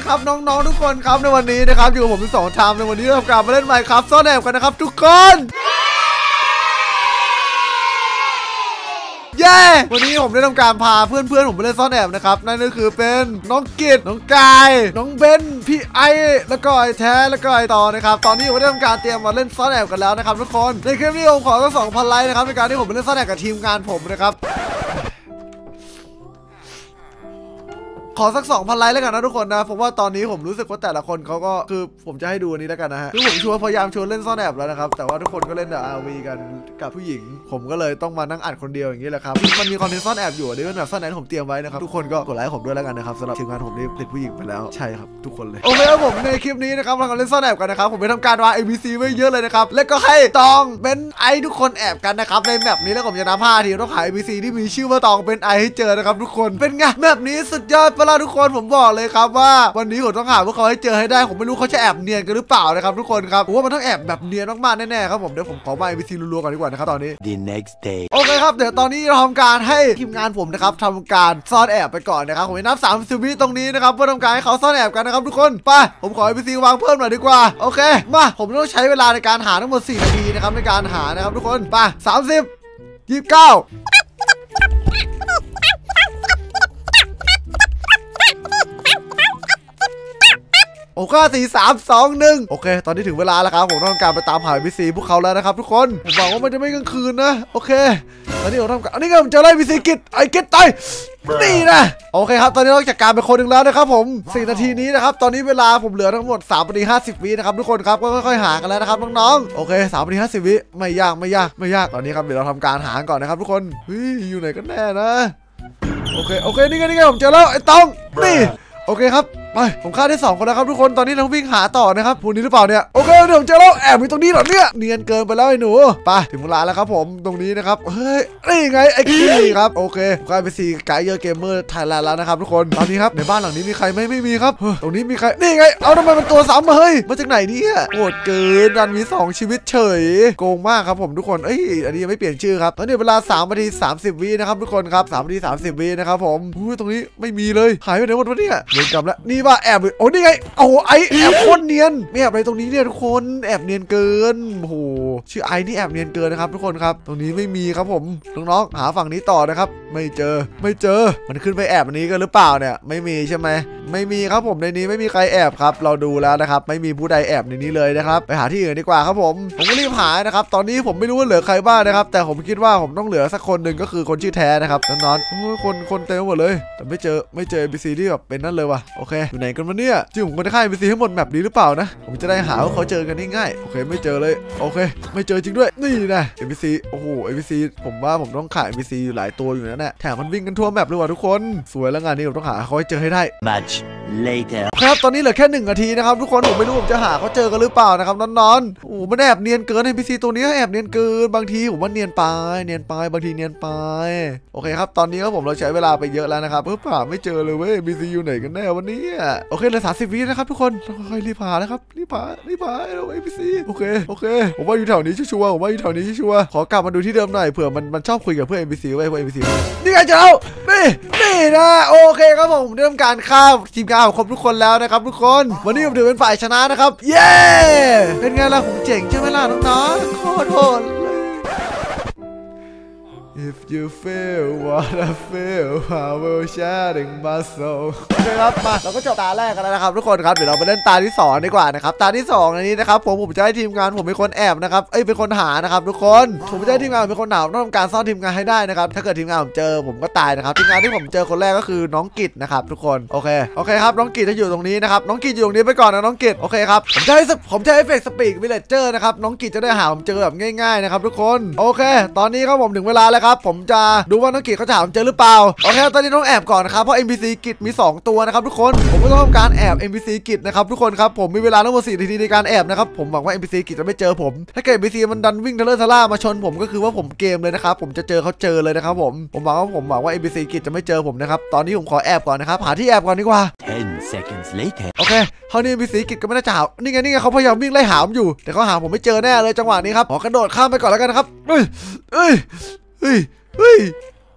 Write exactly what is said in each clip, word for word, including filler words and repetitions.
ครับน้องๆทุกคนครับในวันนี้นะครับอยู่กับผมเป็นสองไทม์ในวันนี้เรากลับมาเล่น Minecraft ซ่อนแอบกันนะครับทุกคนเย้วันนี้ผมได้ทำการพาเพื่อนๆผมไปเล่นซ่อนแอบนะครับนั่นก็คือเป็นน้องกิตน้องกายน้องเบนพี่ไอแล้วก็ไอแท้แล้วก็ไอต่อนะครับตอนนี้ผมได้ทำการเตรียมมาเล่นซ่อนแอบกันแล้วนะครับทุกคนในคลิปนี้ผมขอสักสองพันไลค์นะครับในการที่ผมไปเล่นซ่อนแอบกับทีมงานผมนะครับขอสัก สองพัน ไลค์แล้วกันนะทุกคนนะผมว่าตอนนี้ผมรู้สึกว่าแต่ละคนเขาก็คือผมจะให้ดูอันนี้แล้วกันนะฮะคือผมชวนพยายามชวนเล่นซ่อนแอบแล้วนะครับแต่ว่าทุกคนก็เล่นแต่ อาร์ วี กันกับผู้หญิงผมก็เลยต้องมานั่งอัดคนเดียวอย่างนี้แหละครับมันมีคอนเทนต์ซ่อนแอบอยู่นี่เป็นแบบซ่อนแอบที่ผมเตรียมไว้นะครับทุกคนก็กดไลค์ผมด้วยแล้วกันนะครับสำหรับทีมงานผมนี่ติดผู้หญิงไปแล้วใช่ครับทุกคนเลยโอเคครับผมในคลิปนี้นะครับเราเล่นซ่อนแอบกันนะครับผมไปทำการวาง เอ บี ซี ไว้เยอะเลยนะครับแล้วก็ให้ตองเป็นไอทุกคนแอบกันนะครับในแมปนี้แล้วผมจะนับห้าทีต้องหา เอ บี ซี ที่มีชื่อว่าตองเป็นไอให้เจอนะครับทุกคนเป็นไงแมปนี้สุดยอดเวลาทุกคนผมบอกเลยครับว่าวันนี้ผมต้องหาพวกเขาให้เจอให้ได้ผมไม่รู้เขาจะแอบเนียนกันหรือเปล่านะครับทุกคนครับผมว่ามันต้องแอบแบบเนียนมากๆแน่ๆครับผมเดี๋ยวผมขอมา เอ บี ซี รัวๆก่อนดีกว่านะครับตอนนี้ The next day โอเคครับเดี๋ยวตอนนี้เราทำการให้ทีมงานผมนะครับทำการซ่อนแอบไปก่อนนะครับผมจะนับสามสิบวิตรงนี้นะครับเพื่อทำการให้เขาซ่อนแอบกันนะครับทุกคนไปผมขอ เอ บี ซี วางเพิ่มหน่อยดีกว่าโอเคมาผมต้องใช้เวลาในการหาทั้งหมดสี่นาทีนะครับในการหานะครับทุกคนไปสามสิบ ยี่สิบเก้าโอเคสี่สามสองหนึ่งโอเคตอนนี้ถึงเวลาแล้วครับผมต้องการไปตามหา เอ บี ซี พวกเขาแล้วนะครับทุกคนผมบอกว่ามันจะไม่กลางคืนนะโอเคตอนนี้ผมทำการอันนี้ก็ผมเจอไล่ เอ บี ซี กิตไอ้กิตตายนี่นะโอเคครับตอนนี้เราจัดการไปคนหนึ่งแล้วนะครับผมสี่นาทีนี้นะครับตอนนี้เวลาผมเหลือทั้งหมดสามนาทีห้าสิบวินะครับทุกคนครับก็ค่อยๆหากันแล้วนะครับน้องๆโอเคสามนาทีห้าสิบวิไม่ยากไม่ยากไม่ยากตอนนี้ครับเดี๋ยวเราทำการหาก่อนนะครับทุกคนเฮ้ยอยู่ไหนกันแน่นะโอเคโอเคนี่ไงนี่ไงผมเจอแล้วไอ้ตองนี่โอเคครับไปผมฆ่าได้สองคนแล้วครับทุกคนตอนนี้เราวิ่งหาต่อนะครับพวกนี้หรือเปล่าเนี่ยโอเคเดี๋ยวผมเจอแล้วแอบอยู่ตรงนี้เหรอเนี่ยเนียนเกินไปแล้วไอ้หนูไปถึงเวลาแล้วครับผมตรงนี้นะครับเฮ้ยนี่ไงไอ้ขี้ครับโอเคกลายเป็นซีไกด์เยอร์เกมเมอร์ไทยแลนด์แล้วนะครับทุกคนตอนนี้ครับในบ้านหลังนี้มีใครไหมไม่มีครับตรงนี้มีใครนี่ไงเอาทำไมมันตัวซ้ำมาเฮ้ยมาจากไหนเนี่ยโหดเกินดันมีสองชีวิตเฉยโกงมากครับผมทุกคนเอ้ยอันนี้ยังไม่เปลี่ยนชื่อครับตอนนี้เวลาสามนาทีสามสิบวินะครับทุกคนครับสามนาทีสามสิบวินะครับผมอุ้ยตรงนี้ไม่มีเลยหายไปไหนหมดวะเนี่ยเดินกลับแล้วนี่ว่าแอบโอ้นี่ไงโอ้โหไอแอบโคตรเนียนไม่แอบอะไรตรงนี้เนี่ยทุกคนแอบเนียนเกินโอ้โหชื่อไอนี่แอบเนียนเกินนะครับทุกคนครับตรงนี้ไม่มีครับผมน้องๆหาฝั่งนี้ต่อนะครับไม่เจอไม่เจอมันขึ้นไปแอบอันนี้กันหรือเปล่าเนี่ยไม่มีใช่ไหมไม่มีครับผมในนี้ไม่มีใครแอบครับเราดูแล้วนะครับไม่มีผู้ใดแอบในนี้เลยนะครับไปหาที่อื่นดีกว่าครับผมผมก็รีบหานะครับตอนนี้ผมไม่รู้ว่าเหลือใครบ้างนะครับแต่ผมคิดว่าผมต้องเหลือสักคนหนึ่งก็คือคนชื่อแท้นะครับน้องๆโอ้ยคนคนเต็มหมดเลยแต่ไม่เจอไม่เจอ เอ บี ซี ที่แบบเป็นนั่นเลยว่ะโอเคอยู่ไหนกันวะเนี่ยจริงผมจะฆ่า เอ บี ซี ให้หมดแมปนี้หรือเปล่านะผมจะได้หาว่าเขาเจอกันง่ายๆโอเคไม่เจอเลยโอเคไม่เจอจริงด้วยนี่นะ เอ บี ซี โอ้โห เอ บี ซี ผมว่าผมต้องขาย เอ บี ซี อยู่หลายตัวอยู่นั่นแหละแถมมันวิ่งกันทั่วแมปเลยว่ะทุกคนสวยแล้วงานนี้ผมต้องหาเขาให้เจอให้ได้ Much later ครับตอนนี้เหลือแค่หนึ่งนาทีนะครับทุกคนผมไม่รู้ผมจะหาเขาเจอกันหรือเปล่านะครับนอนๆโอ้มันแอบเนียนเกิน เอ บี ซี ตัวนี้แอบเนียนเกินบางทีผมว่าเนียนไปเนียนไปบางทีเนียนไปโอเคครับตอนนี้ครับผมเราใช้เวลาไปเยอะแล้วนะครับเพื่อหาไม่เจอเลยเว้ย เอ บี ซี อยู่ไหนกันแน่วันนี้โอเคเหลือสามสิบวินะครับทุกคนค่อยๆรีบหานะครับรีบหารีบหาเรา เอ บี ซี โอเคโอเคผมว่าอยู่แถวนี้ชัวร์ผมว่าอยู่แถวนี้ชัวร์ขอกลับมาดูที่เดิมหน่อยเผื่อมันมันชอบคุยกับเพื่อน เอ บี ซี ไว้เพื่อน เอ บี ซี นี่ไงเจ้านี่นี่นะโอเคครับผมได้ทำการฆ่าทีมงานของครบทุกคนแล้วนะครับทุกคนวันนี้ผมถือเป็นฝ่ายชนะนะครับเย้เป็นไงล่ะผมเจ๋งใช่ไหมล่ะน้องๆโคตรโหดIf you feel what I feel I will sharing my soul โอเคครับมาเราก็จบตาแรกกันแล้วนะครับทุกคนครับเดี๋ยวเราไปเล่นตาที่สองดีกว่านะครับตาที่สองในนี้นะครับผมผมจะให้ทีมงานผมเป็นคนแอบนะครับเอ้ยเป็นคนหานะครับทุกคนผมจะให้ทีมงานเป็นคนหาต้องทำการซ่อนทีมงานให้ได้นะครับถ้าเกิดทีมงานผมเจอผมก็ตายนะครับทีมงานที่ผมเจอคนแรกก็คือน้องกิตนะครับทุกคนโอเคโอเคครับน้องกิตจะอยู่ตรงนี้นะครับน้องกิตอยู่ตรงนี้ไปก่อนนะน้องกิตโอเคครับผมจะให้ผมจะให้เอฟเฟกต์สปีกวิลเลจเจอร์นะครับน้องกิตจะได้หาผมเจอแบบง่ายๆนะครับทุกคนโอเคตอนนี้ครับผมถึงเวลาแล้วครับผมจะดูว่าน้องกิตเขาจะหาผมเจอหรือเปล่าโอเคตอนนี้ต้องแอบก่อนนะครับเพราะ เอ็ม บี ซี กิตมีสองตัวนะครับทุกคนผมก็ต้องทำการแอบ เอ็ม บี ซี กิตนะครับทุกคนครับผมมีเวลาทั้งหมดสี่นาทีในการแอบนะครับผมหวังว่า เอ็ม บี ซี กิตจะไม่เจอผมถ้าเกิด เอ็ม บี ซี มันดันวิ่งทะเลทะล่ามาชนผมก็คือว่าผมเกมเลยนะครับผมจะเจอเขาเจอเลยนะครับผมผมหวังว่าผมหวังว่า เอ็ม บี ซี กิตจะไม่เจอผมนะครับตอนนี้ผมขอแอบก่อนนะครับหาที่แอบก่อนดีกว่า ten seconds later โอเคเขานี่ เอ็ม บี ซี กิตก็ไม่น่าจะหานี่ไงนี่ไงเขาพยายามวิ่งไล่หาผมอยู่แต่เขาหาผมไม่เจอแน่เลยจังหวะนี้ครับขอกระโดดข้ามไปก่อนแล้วกันนะครับเฮ้ยเฮ้ยเฮ้ยเฮ้ยโ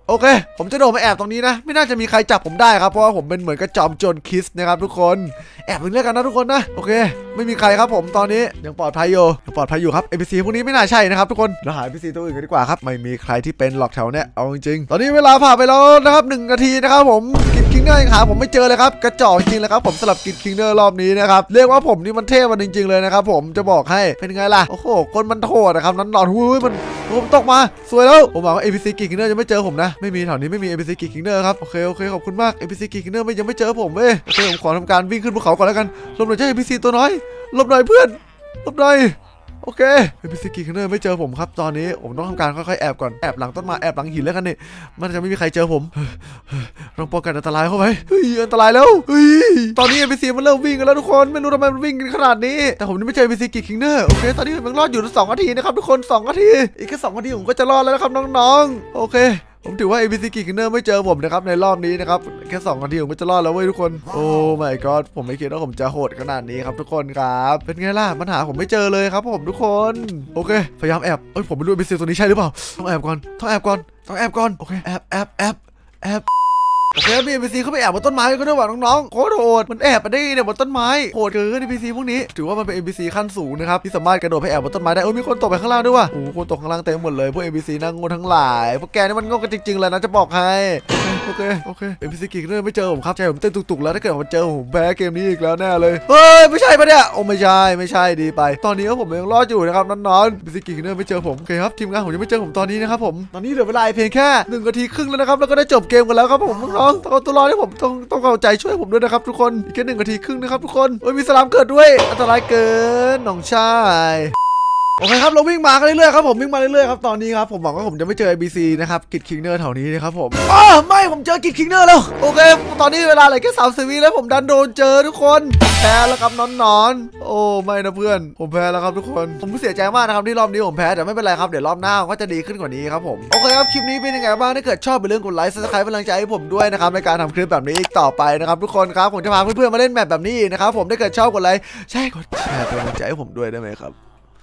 โอเคผมจะโดดมาแอบตรงนี้นะไม่น่าจะมีใครจับผมได้ครับเพราะว่าผมเป็นเหมือนกระจอมโจรคิสนะครับทุกคนแอบเล่นกันนะทุกคนนะโอเคไม่มีใครครับผมตอนนี้ยังปลอดภัยอยู่ยังปลอดภัยอยู่ครับ เอ็น พี ซี พวกนี้ไม่น่าใช่นะครับทุกคนเราหา เอ็น พี ซี ตัวอื่นกันดีกว่าครับไม่มีใครที่เป็นหลอกแถวเนี้ยเอาจริงๆตอนนี้เวลาผ่านไปแล้วนะครับหนึ่งนาทีนะครับผมกิดคิงเนอร์ยังหาผมไม่เจอเลยครับกระจอกจริงเลยครับผมสลับกิดคิงเนอร์รอบนี้นะครับเรียกว่าผมนี่มันเท่มันจริงๆเลยนะครับผมจะบอกให้เป็นไงล่ะโอ้โหคนมันโหดนะครับนั้นนอนหุ้ยมันผมตกมาสวยแล้วผมบอกว่า เอ็น พี ซี กิดคิงเนอร์จะไม่เจอผมนะไม่มีแถวนี้ไม่มี เอ็น พี ซี กิดคิงเนอร์ครับโอเคโอเคขอบคุณมาก เอ็น พี ซี กิดคิงเนอร์ไม่ยังไม่เจอผมเว้ยโอเคผมขอทำการวิ่งขึ้นภูเขาก่อนแล้วกันหลบหน่อยเจ้า เอ็น พี ซี ตัวน้อยหลบหน่อยเพื่อนหลบหน่อยโอเค เอ็น พี ซี กิดคิงเนอร์ไม่เจอผมครับตอนนี้ผมต้องทำการค่อยๆแอบก่อนแอบหลังต้นไม้แอบหลังหินแล้วกันนี่มันจะไม่มีใครเจอผมต้องป้องกันอันตรายเข้าไปเฮ้ยอันตรายแล้วเฮ้ยตอนนี้ เอ็น พี ซี มันเริ่มวิ่งกันแล้วทุกคนไม่รู้ทำไมมันวิ่งกันขนาดนี้แต่ผมยังไม่เจอ เอ็น พี ซี กิดคิงเนอร์โอเคตอนนี้มันรอดอยู่สองนาทีนะครับทุกคนสองนาทีอีกแค่สองนาทีผมก็จะรอดแล้วนะครับน้องๆโอเคผมถือว่า เอ็น พี ซี กิดคิงเนอร์ไม่เจอผมนะครับในรอบนี้นะครับแค่สองนาทีผมก็จะรอดแล้วเว้ยทุกคนโอ้ my god ผมไม่คิดว่าผมจะโหดขนาดนี้ครับทุกคนครับเป็นไงล่ะมันหาผมไม่เจอเลยครับผมทุกคนโอเคพยายามแอบเอ้ยผมไม่รู้ เอ็น พี ซี ตัวนี้ใช่หรือเปล่าต้องแอบก่อนต้องแอบก่อนต้องแอบก่อนโอเคแอบแอบแอบแอบโอเคมี เอ็น พี ซี เข้าไปแอบบนต้นไม้ก็ด้วยว่ะน้องๆโคตรโหดมันแอบไปได้เนี่ยบนต้นไม้โหดเกิน เอ็น พี ซี พวกนี้ถือว่ามันเป็น เอ็น พี ซี ขั้นสูงนะครับที่สามารถกระโดดไปแอบบนต้นไม้ได้โอ้มีคนตกไปข้างล่างด้วยว่ะโอ้คนตกข้างล่างเต็มหมดเลยพวก เอ็น พี ซี นั่งงงทั้งหลายพวกแกนี่มันงงกันจริงๆเลยนะจะบอกให้โอเคโอเค เอ็น พี ซี กิดคิงเนอร์ไม่เจอผมครับใจผมเต้นตุกๆแล้วถ้าเกิดมันเจอผมแพ้เกมนี้อีกแล้วแน่เลยเฮ้ยไม่ใช่ปะเนี่ยโอ้ไม่ใช่ไม่ใช่ดีไปตอนนี้ผมยังรอดอยู่นะครับน้องๆ เอ็น พี ซี กิดคิงเนอร์ไม่เจอผมโอเคครับทีมงานผมยังไม่เจอผมตอนนี้นะครับผมตอนนี้เหลือเวลาเพียงแค่หนึ่งนาทีครึ่งแล้วนะครับแล้วก็ได้จบเกมกันแล้วครับผมน้องๆต้องเอาตัวรอดให้ผมต้องต้องเอาใจช่วยผมด้วยนะครับทุกคนอีกแค่หนึ่งนาทีครึ่งนะครับทุกคนโอ้ยมีสลามเกิดด้วยอันตรายเกินน้องชายโอเคครับเราวิ่งมากันเรื่อยๆครับผมวิ่งมาเรื่อยๆครับตอนนี้ครับผมหวังว่าผมจะไม่เจอ เอ็น พี ซี นะครับกิดคิงเนอร์แถวนี้นะครับผมอ้าไม่ผมเจอกิดคิงเนอร์แล้วโอเคตอนนี้เวลาเหลือแค่สามสิบวิแล้วผมดันโดนเจอทุกคนแพ้แล้วครับนอนๆโอ้ไม่นะเพื่อนผมแพ้แล้วครับทุกคนผมเสียใจมากนะครับที่รอบนี้ผมแพ้แต่ไม่เป็นไรครับเดี๋ยวรอบหน้าก็จะดีขึ้นกว่านี้ครับผมโอเคครับคลิปนี้เป็นยังไงบ้างถ้าเกิดชอบอย่าลืมกดไลค์ ซับสไครบ์ เป็นกำลังใจให้ผมด้วยนะครับในการทำคลิปแบบนี้อีกต่อไปนะครับทุกคนครับผมจะพาเพื่อนๆมาเล่นแบบแบบนี้นะครับผมถ้าเกิดชอบกดไลค์ใช่กดแชร์เป็นกำลังใจให้ผมด้วยได้ไหมครับ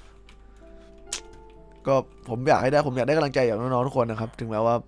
ก็ผมอยากให้ได้ผมอยากได้กำลังใจจากน้องๆทุกคนนะครับถึงแม้ว่า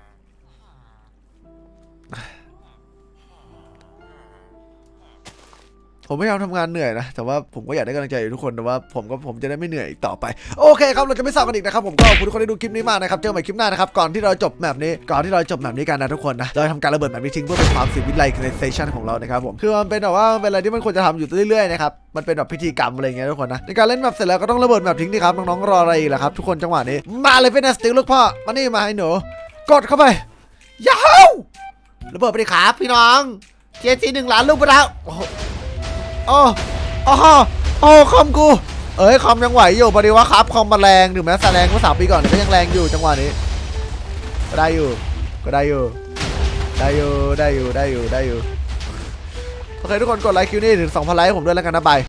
ผมพยายามทำงานเหนื่อยนะแต่ว่าผมก็อยากได้กำลังใจจากทุกคนแต่ว่าผมก็ผมจะได้ไม่เหนื่อยอีกต่อไปโอเคครับเราจะไม่เศร้ากันอีกนะครับผมก็ขอบคุณทุกคนที่ดูคลิปนี้มากนะครับเจอกันใหม่คลิปหน้านะครับก่อนที่เราจบแบบนี้ก่อนที่เราจบแบบนี้กันนะทุกคนนะเราจะทำการระเบิดแบบนี้ทิ้งเพื่อเป็นความสิวิไลเซชันของเรานะครับผมคือมันเป็นแบบว่าเป็นอะไรที่มันควรจะทำอยู่เรื่อยๆนะครับมันเป็นแบบพิธีกรรมอะไรเงี้ยทุกคนนะในการเล่นแบบเสร็จแล้วก็ต้องระเบิดแบบทิ้งดิครับน้องๆรออะไรอีกล่ะครับทุกคนจังหวะนี้มาเลยเป็นสติลลูกพ่อมานี่มาให้หนูกดเข้าไปยาวระเบิดไปดิครับพี่น้องเจซีหนึ่งล้านลูกไปแล้วโอ้โอ้โอ้โอ้คอมกูเอ้ยคอมยังไหวอยู่พอดีว่าครับคอมมาแรงถึงแม้แสดงเมื่อสามปีก่อนก็ยังแรงอยู่จังหวะนี้ก็ได้อยู่ก็ได้อยู่ได้อยู่ได้อยู่ได้อยู่ได้อยู่โอเคทุกคนกดไลค์คิวนี่ถึง สองพัน ไลค์ผมด้วยแล้วกันนะบาย